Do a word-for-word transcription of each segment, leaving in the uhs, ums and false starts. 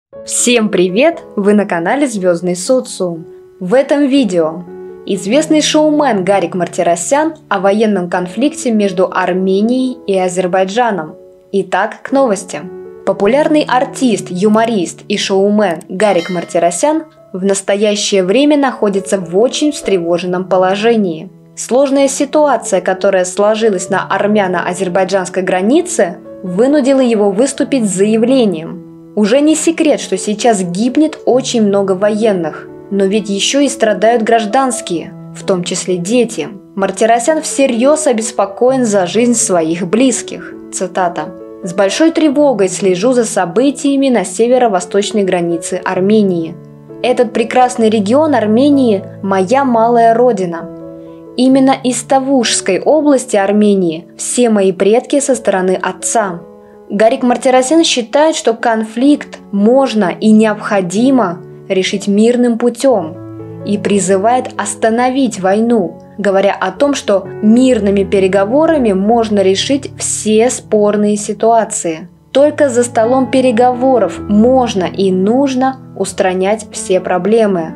Всем привет! Вы на канале Звездный социум. В этом видео известный шоумен Гарик Мартиросян о военном конфликте между Арменией и Азербайджаном. Итак, к новостям. Популярный артист, юморист и шоумен Гарик Мартиросян в настоящее время находится в очень встревоженном положении. Сложная ситуация, которая сложилась на армяно-азербайджанской границе, вынудила его выступить с заявлением. Уже не секрет, что сейчас гибнет очень много военных, но ведь еще и страдают гражданские, в том числе дети. Мартиросян всерьез обеспокоен за жизнь своих близких. Цитата. «С большой тревогой слежу за событиями на северо-восточной границе Армении. Этот прекрасный регион Армении – моя малая родина. Именно из Тавушской области Армении все мои предки со стороны отца». Гарик Мартиросян считает, что конфликт можно и необходимо решить мирным путем и призывает остановить войну, говоря о том, что мирными переговорами можно решить все спорные ситуации. Только за столом переговоров можно и нужно устранять все проблемы.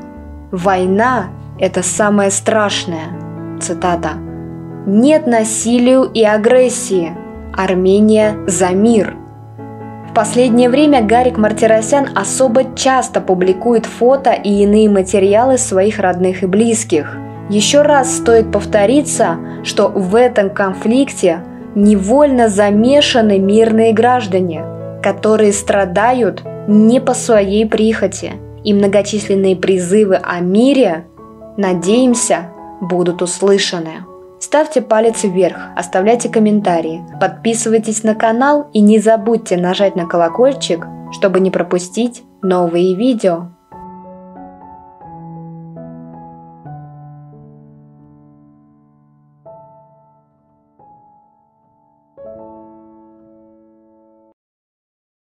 Война – это самое страшное. Цитата. «Нет насилию и агрессии. Армения за мир». В последнее время Гарик Мартиросян особо часто публикует фото и иные материалы своих родных и близких. Еще раз стоит повториться, что в этом конфликте невольно замешаны мирные граждане, которые страдают не по своей прихоти, и многочисленные призывы о мире, надеемся, будут услышаны. Ставьте палец вверх, оставляйте комментарии, подписывайтесь на канал и не забудьте нажать на колокольчик, чтобы не пропустить новые видео.